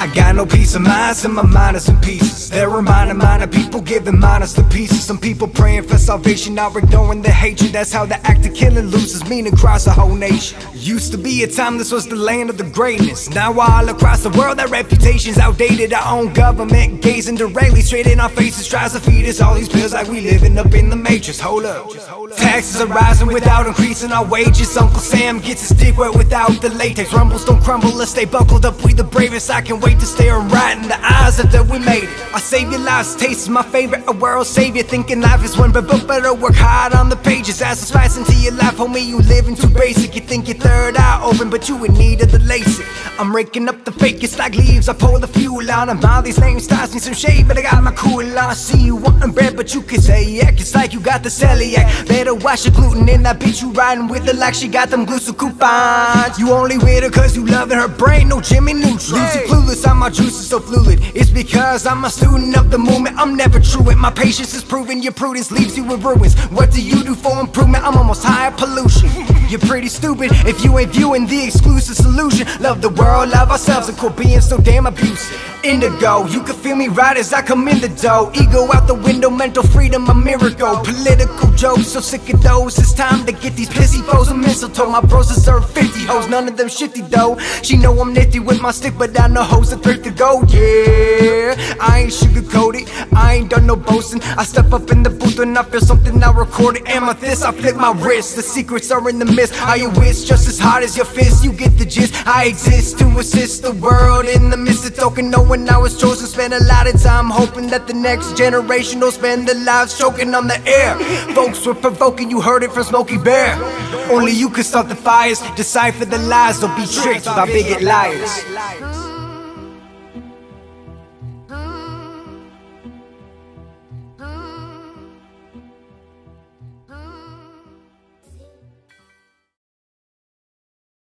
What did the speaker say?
got no peace of mind, so my mind is in pieces. They're reminding mine of people giving minds to pieces. Some people praying for salvation, now ignoring the hatred. That's how the act of killing loses meaning across the whole nation. Used to be a time this was the land of the greatness. Now all across the world that reputation's outdated. Our own government gazing directly straight in our faces, tries to feed us all these pills like we living up in the matrix. Hold up. Taxes are rising without increasing our wages. Uncle Sam gets his dick wet without the latex. Rumbles don't crumble, let's stay buckled up, we the bravest. I can't wait to stare 'em right in the eyes after we made it. Our savior lives taste is my favorite, a world savior. Thinking life is one, but better work hard on the pages. As it's fast into your life, homie, you living too basic. You think your third eye open, but you in need of the LASIK. I'm raking up the fakest like leaves, I pour the fuel on them. All these names toss me some shade, but I got my cool on. I see you wanting bread, but you can say yeah, it's like you got the celiac. Better watch the gluten in that bitch you riding with her like she got them glucose coupons. You only with her cause you loving her brain, no Jimmy Neutron. Losing clueless, how my juice is so fluid. It's because I'm a student of the movement, I'm never truant. My patience is proven, your prudence leaves you in ruins. What do you do for improvement? I'm almost higher pollution. You're pretty stupid if you ain't viewing the exclusive solution. Love the world, love ourselves, and quit being so damn abusive. Indigo, you can feel me right as I come in the door. Ego out the window, mental freedom a miracle. Political jokes, so sick of those. It's time to get these pissy foes a mistletoe. My bros deserve 50 hoes, none of them shifty though. She know I'm nifty with my stick, but I know hoes that thrift to go. Yeah, I ain't sugarcoated, I ain't done no boasting. I step up in the booth when I feel something, I record it. Amethyst, I flip my wrist, the secrets are in the mist. Are your wits just as hard as your fist? You get the gist, I exist to assist the world in the midst of token. Knowing I was chosen, spend a lot of time hoping that the next generation will spend their lives choking on the air. Folks were provoking, you heard it from Smokey Bear. Only you can start the fires, decipher the lies, don't be tricked by bigot liars.